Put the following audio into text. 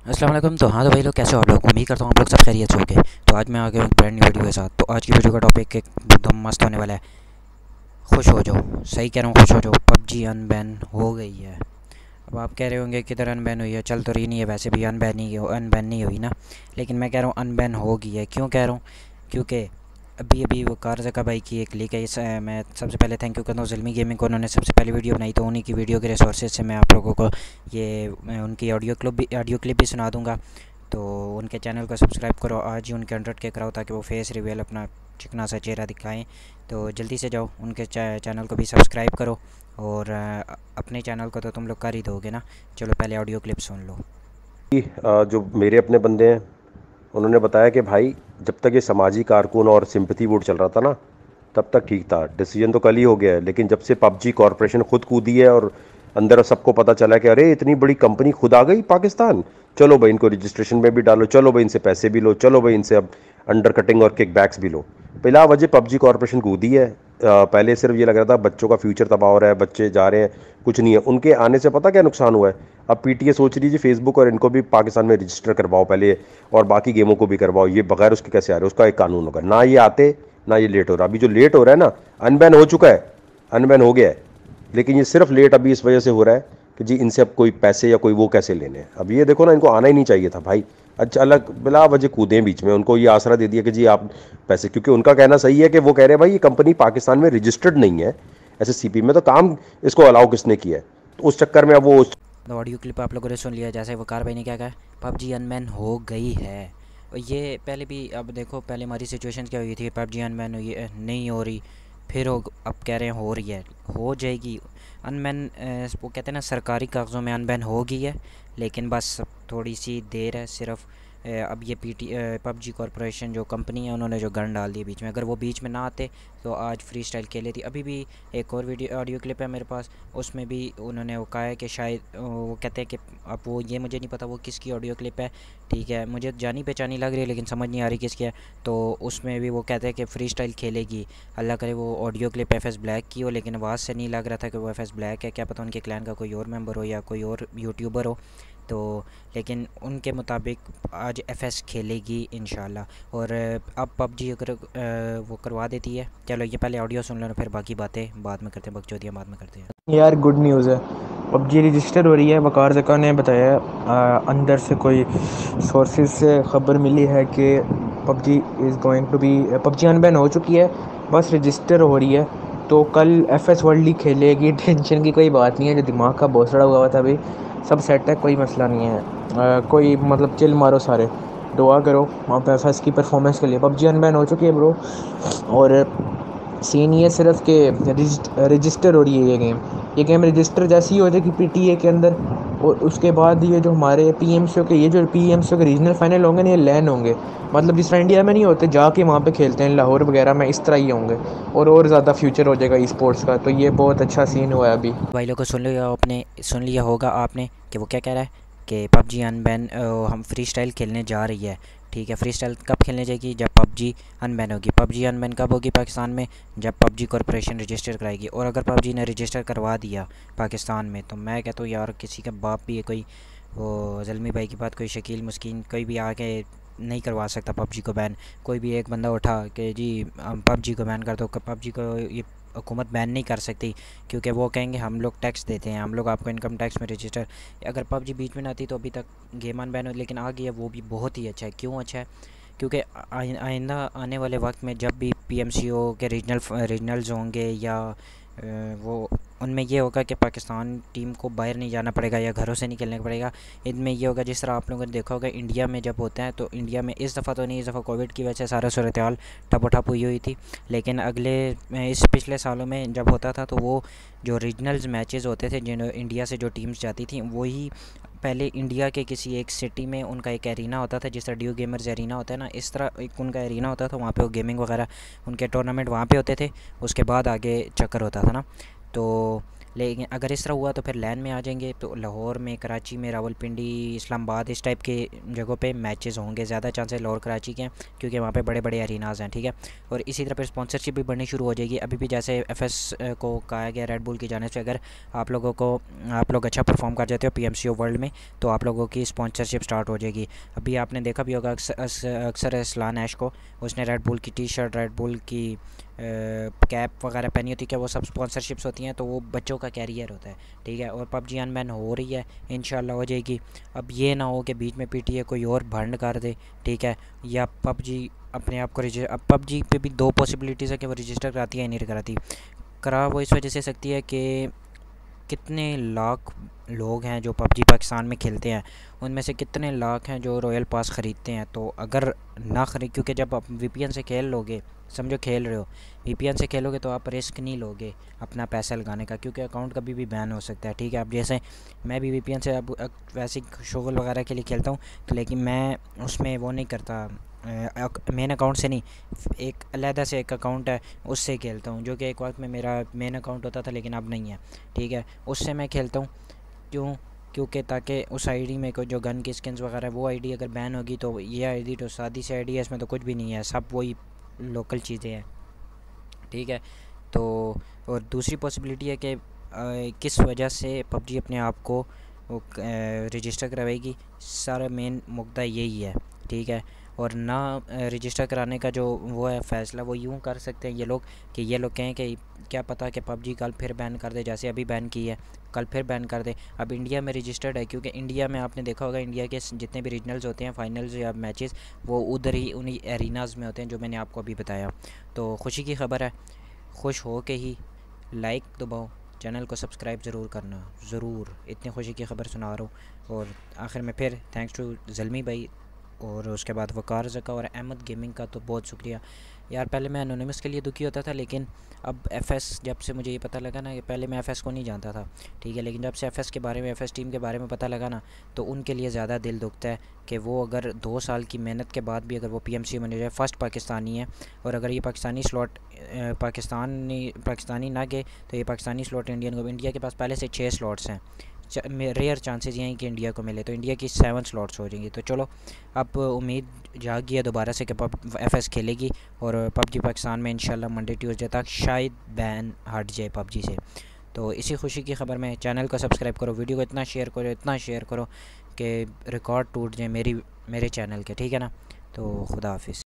अस्सलाम वालेकुम। तो हाँ, तो भाई लोग कैसे हो आप लोग? उम्मीद करता हूँ आप लोग सब खैरियत से होंगे। तो आज मैं आ गया हूँ एक ब्रांड न्यू वीडियो के साथ। तो आज की वीडियो का टॉपिक एकदम मस्त होने वाला है। खुश हो जाओ, सही कह रहा हूँ, खुश हो जाओ। पबजी अनबैन हो गई है। अब आप कह रहे होंगे किधर अनबैन हुई है, चल तो रही नहीं है, वैसे भी अनबैन नहीं हुई ना। लेकिन मैं कह रहा हूँ अनबैन हो गई है। क्यों कह रहा हूँ? क्योंकि अभी अभी वो कारज़का भाई की एक लीक है। मैं सबसे पहले थैंक यू करता हूँ ज़ुल्मी गेमिंग को, उन्होंने सबसे पहले वीडियो बनाई। तो उन्हीं की वीडियो के रिसोर्सेज से मैं आप लोगों को मैं उनकी ऑडियो क्लिप भी सुना दूँगा। तो उनके चैनल को सब्सक्राइब करो, आज ही उनके 100K कराओ ताकि वो फेस रिवील अपना चिकना सा चेहरा दिखाएं। तो जल्दी से जाओ उनके चैनल को भी सब्सक्राइब करो। और अपने चैनल को तो तुम लोग कर ही दोगे ना। चलो पहले ऑडियो क्लिप सुन लो। जो मेरे अपने बंदे हैं उन्होंने बताया कि भाई जब तक ये समाजी कारकुन और सिंपैथी वोट चल रहा था ना तब तक ठीक था। डिसीजन तो कल ही हो गया है, लेकिन जब से पबजी कॉरपोरेशन खुद कूदी है और अंदर सबको पता चला कि अरे इतनी बड़ी कंपनी खुद आ गई पाकिस्तान, चलो भाई इनको रजिस्ट्रेशन में भी डालो, चलो भाई इनसे पैसे भी लो, चलो भाई इनसे अब अंडर कटिंग और किक बैक्स भी लो। पहला वजह पबजी कॉरपोरेशन कूदी है। पहले सिर्फ ये लग रहा था बच्चों का फ्यूचर तबाह हो रहा है, बच्चे जा रहे हैं, कुछ नहीं है। उनके आने से पता क्या नुकसान हुआ है? अब पीटीए सोच रही है फेसबुक और इनको भी पाकिस्तान में रजिस्टर करवाओ पहले, और बाकी गेमों को भी करवाओ। ये बगैर उसके कैसे आ रहे? उसका एक कानून होगा ना, ये आते ना ये लेट हो रहा। अभी जो लेट हो रहा है ना, अनबैन हो चुका है, अनबैन हो गया है, लेकिन ये सिर्फ लेट अभी इस वजह से हो रहा है कि जी इनसे अब कोई पैसे या कोई वो कैसे लेने हैं। अब ये देखो ना, इनको आना ही नहीं चाहिए था भाई। अच्छा, अलग बिला वजह कूदें बीच में, उनको ये आसरा दे दिया कि जी आप पैसे, क्योंकि उनका कहना सही है कि वो कह रहे हैं भाई ये कंपनी पाकिस्तान में रजिस्टर्ड नहीं है एसएससीपी में, तो काम इसको अलाउ किसने किया है? तो उस चक्कर में अब वो तो ऑडियो क्लिप आप लोगों ने सुन लिया। जैसे वकार भाई ने क्या कहा, पबजी अनबैन हो गई है। और ये पहले भी, अब देखो पहले हमारी सिचुएशन क्या हुई थी, पबजी अनबैन हुई नहीं हो रही, फिर अब कह रहे हैं हो रही है, हो जाएगी अनबैन। वो कहते हैं ना, सरकारी कागज़ों में अनबैन हो गई है, लेकिन बस थोड़ी सी देर है सिर्फ। अब ये पबजी कॉरपोरेशन जो कंपनी है, उन्होंने जो गन डाल दी बीच में, अगर वो बीच में ना आते तो आज फ्री स्टाइल खेले थी। अभी भी एक और ऑडियो क्लिप है मेरे पास, उसमें भी उन्होंने वो कहा है कि शायद वो कहते हैं कि अब वो, ये मुझे नहीं पता वो किसकी ऑडियो क्लिप है, ठीक है, मुझे जानी पहचानी लग रही है लेकिन समझ नहीं आ रही किसकी है। तो उसमें भी वो कहते हैं कि फ्री स्टाइल खेलेगी। अल्लाह करे वो audio clip F S black की हो, लेकिन आवाज़ से नहीं लग रहा था कि वो एफ एस ब्लैक है। क्या पता उनके क्लैन का कोई और मेंबर हो या कोई और यूट्यूबर हो। तो लेकिन उनके मुताबिक आज एफएस खेलेगी इंशाल्लाह। और अब पबजी अगर वो करवा देती है। चलो ये पहले ऑडियो सुन लो, फिर बाकी बातें बाद में करते हैं, बकचोदियाँ बाद में करते हैं। यार गुड न्यूज़ है, पबजी रजिस्टर हो रही है। वकार ज़का ने बताया अंदर से कोई सोर्सेज से ख़बर मिली है कि PUBG is going to be, PUBG unban हो चुकी है, बस रजिस्टर हो रही है। तो कल एफएस वर्ल्ड लीग खेलेगी। टेंशन की कोई बात नहीं है, जो दिमाग का बोसड़ा हुआ था भाई सब सेट है, कोई मसला नहीं है। कोई मतलब चिल मारो सारे, दुआ करो आप एफएस की परफॉर्मेंस के लिए। पबजी अनबैन हो चुकी है ब्रो, और सीन ये सिर्फ के रजिस्टर हो रही है ये गेम रजिस्टर जैसी ही हो जाएगी पीटीए के अंदर। और उसके बाद ये जो हमारे पीएमसीओ के, ये जो पीएमसीओ के रीजनल फाइनल होंगे ना, ये लैन होंगे, मतलब जिस तरह इंडिया में नहीं होते जाके वहाँ पे खेलते हैं लाहौर वगैरह में, इस तरह ही होंगे। और ज़्यादा फ्यूचर हो जाएगा ई स्पोर्ट्स का। तो ये बहुत अच्छा सीन हुआ है अभी। भाई लोगों को सुन लिया होगा आपने कि वो क्या कह रहा है कि पबजी अनबैन हम फ्री स्टाइल खेलने जा रही है। ठीक है, फ्री स्टाइल कब खेलने जाएगी? जब पबजी अनबैन होगी। पबजी अनबैन कब होगी पाकिस्तान में? जब पबजी कॉरपोरेशन रजिस्टर कराएगी। और अगर पबजी ने रजिस्टर करवा दिया पाकिस्तान में, तो मैं कहता हूँ यार किसी का बाप भी है कोई, वो ज़ल्मी भाई की बात, कोई शकील मुस्किन कोई भी आके नहीं करवा सकता पबजी को बैन। कोई भी एक बंदा उठा कि जी पबजी को बैन कर दो, पबजी को ये हुकूमत बैन नहीं कर सकती, क्योंकि वो कहेंगे हम लोग टैक्स देते हैं, हम लोग आपको इनकम टैक्स में रजिस्टर। अगर पबजी बीच में ना आती तो अभी तक गेम अनबैन हो, लेकिन आ गई है, वो भी बहुत ही अच्छा है। क्यों अच्छा है? क्योंकि आइंदा आने वाले वक्त में जब भी पीएमसीओ के रीजनल्स होंगे या वो, उनमें ये होगा कि पाकिस्तान टीम को बाहर नहीं जाना पड़ेगा या घरों से नहीं खेलने पड़ेगा। इनमें ये होगा जिस तरह आप लोगों ने देखा होगा इंडिया में जब होते हैं, तो इंडिया में इस दफ़ा तो नहीं, इस दफ़ा कोविड की वजह से सारा सूरत हाल ठपोठप हुई थी, लेकिन इस पिछले सालों में जब होता था तो वो जो रीजनल्स मैचेस होते थे, जिन इंडिया से जो टीम्स जाती थी, वही पहले इंडिया के किसी एक सिटी में उनका एक एरिना होता था, जिस तरह ड्यू गेमर्स एरिना होता है ना, इस तरह एक उनका एरिना होता था। वहाँ पे वो गेमिंग वगैरह उनके टूर्नामेंट वहाँ पे होते थे, उसके बाद आगे चक्कर होता था ना। तो लेकिन अगर इस तरह हुआ तो फिर लैन में आ जाएंगे, तो लाहौर में, कराची में, रावलपिंडी, इस्लामाबाद, इस टाइप के जगहों पे मैचेस होंगे। ज़्यादा चांसेस लाहौर कराची के हैं क्योंकि वहाँ पे बड़े बड़े एरिनाज हैं, ठीक है। और इसी तरह फिर स्पॉन्सरशिप भी बढ़नी शुरू हो जाएगी। अभी भी जैसे एफएस को कहा गया रेड बुल की जाने से, अगर आप लोग अच्छा परफॉर्म कर जाते हो पीएमसीओ वर्ल्ड में तो आप लोगों की स्पॉन्सरशिप स्टार्ट हो जाएगी। अभी आपने देखा भी होगा अक्सर असलान ऐश को, उसने रेड बुल की टी शर्ट, रेड बुल की कैप वगैरह पहनी होती है, क्या वो सब स्पॉन्सरशिप्स होती हैं, तो वो बच्चों का कैरियर होता है, ठीक है। और पबजी अनबैन हो रही है, इंशाल्लाह हो जाएगी। अब ये ना हो कि बीच में पीटीए कोई और भंड कर दे, ठीक है, या पबजी अपने आप को अब पबजी पे भी दो पॉसिबिलिटीज़ है कि वो रजिस्टर कराती है या नहीं कराती। करा वो इस वजह से सकती है कि कितने लाख लोग हैं जो पबजी पाकिस्तान में खेलते हैं, उनमें से कितने लाख हैं जो रॉयल पास ख़रीदते हैं। तो अगर ना खरीद, क्योंकि जब आप वीपीएन से खेल लोगे, समझो खेल रहे हो वीपीएन से खेलोगे, तो आप रिस्क नहीं लोगे अपना पैसा लगाने का, क्योंकि अकाउंट कभी भी बैन हो सकता है, ठीक है। अब जैसे मैं भी वीपीएन से अब वैसे शोगल वगैरह के लिए खेलता हूँ, तो लेकिन मैं उसमें वो नहीं करता, मेन अकाउंट से नहीं, एक अलहदा से एक अकाउंट है उससे खेलता हूँ, जो कि एक वक्त में मेरा मेन अकाउंट होता था लेकिन अब नहीं है, ठीक है। उससे मैं खेलता हूँ, क्यों? क्योंकि ताकि उस आईडी में कोई जो गन की स्किन्स वगैरह है, वो आईडी अगर बैन होगी तो ये आईडी तो सादी सी आईडी है, इसमें तो कुछ भी नहीं है, सब वही लोकल चीज़ें हैं, ठीक है। तो और दूसरी पॉसिबिलिटी है कि किस वजह से पबजी अपने आप को वो रजिस्टर करवाएगी, सारा मेन मुद्दा यही है, ठीक है। और ना रजिस्टर कराने का जो वो है फ़ैसला, वो यूँ कर सकते हैं ये लोग कि ये लोग कहें कि क्या पता कि पबजी कल फिर बैन कर दे, जैसे अभी बैन की है, कल फिर बैन कर दे। अब इंडिया में रजिस्टर्ड है, क्योंकि इंडिया में आपने देखा होगा इंडिया के जितने भी रीजनल्स होते हैं, फाइनल्स या मैचेस, वो उधर ही उन्हीं एरिनाज में होते हैं जो मैंने आपको अभी बताया। तो खुशी की खबर है, खुश हो के ही लाइक दबाओ, चैनल को सब्सक्राइब ज़रूर करना, ज़रूर, इतनी खुशी की खबर सुना रहा हूँ। और आखिर में फिर थैंक्स टू ज़ल्मी भाई, और उसके बाद वकार ज़का और अहमद गेमिंग का तो बहुत शुक्रिया यार। पहले मैं एनोनिमस के लिए दुखी होता था, लेकिन अब एफएस, जब से मुझे ये पता लगा ना कि पहले मैं एफएस को नहीं जानता था, ठीक है, लेकिन जब से एफएस के बारे में, एफएस टीम के बारे में पता लगा ना, तो उनके लिए ज़्यादा दिल दुखता है कि वो अगर 2 साल की मेहनत के बाद भी अगर वो पीएमसी बने जाए, फ़र्स्ट पाकिस्तानी है, और अगर ये पाकिस्तानी स्लॉट पाकिस्तानी ना गए तो ये पाकिस्तानी स्लॉट इंडियन को, इंडिया के पास पहले से 6 स्लॉट्स हैं, रेयर चांसेस ये हैं कि इंडिया को मिले, तो इंडिया की 7 स्लॉट्स हो जाएंगी। तो चलो अब उम्मीद जागी है दोबारा से कि एफएस खेलेगी, और पबजी पाकिस्तान में इंशाल्लाह मंडे ट्यूसडे तक शायद बैन हट जाए पबजी से। तो इसी खुशी की खबर में चैनल को सब्सक्राइब करो, वीडियो को इतना शेयर करो कि रिकॉर्ड टूट जाए मेरे चैनल के, ठीक है ना। तो खुदा हाफिज़।